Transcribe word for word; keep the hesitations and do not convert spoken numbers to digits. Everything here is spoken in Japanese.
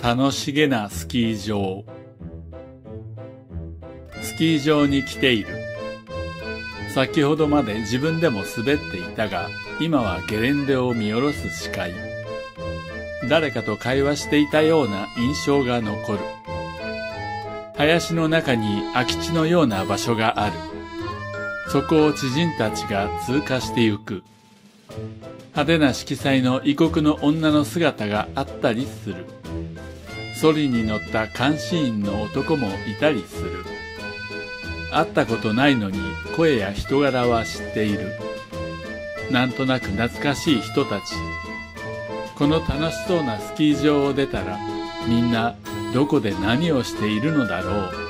楽しげなスキー場。スキー場に来ている。先ほどまで自分でも滑っていたが、今はゲレンデを見下ろす視界。誰かと会話していたような印象が残る。林の中に空き地のような場所がある。そこを知人たちが通過してゆく。派手な色彩の異国の女の姿があったりする。ソリに乗った監視員の男もいたりする。会ったことないのに声や人柄は知っている。なんとなく懐かしい人たち。この楽しそうなスキー場を出たら、みんなどこで何をしているのだろう。